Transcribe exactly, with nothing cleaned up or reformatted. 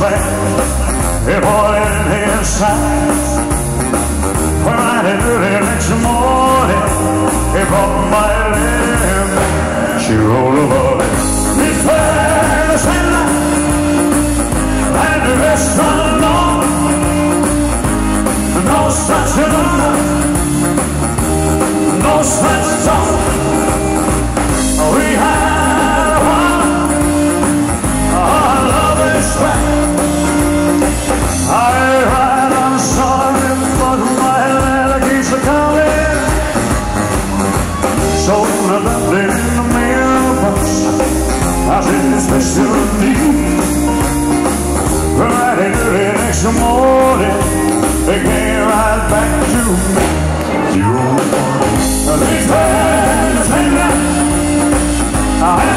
track, a boy in his side. When I did early next morning, he brought my limb. She rolled over it. This way, the same night, and the restaurant alone. No such a no such talk. We had one, our love is back. I ride, I'm sorry, but my letter keeps coming. So nothing in the mailbox, I think it's special need. Friday early next morning, they came right back to me. You're on the party. These friends, they left. I